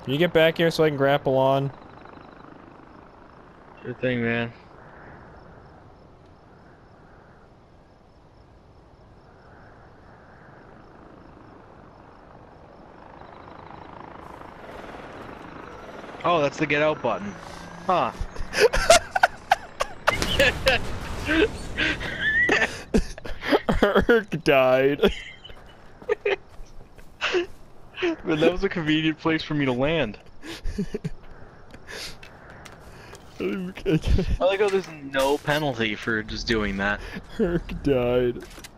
Can you get back here so I can grapple on? Sure thing, man. Oh, that's the get out button. Huh. Hurk died. But that was a convenient place for me to land. I like how there's no penalty for just doing that. Hurk died.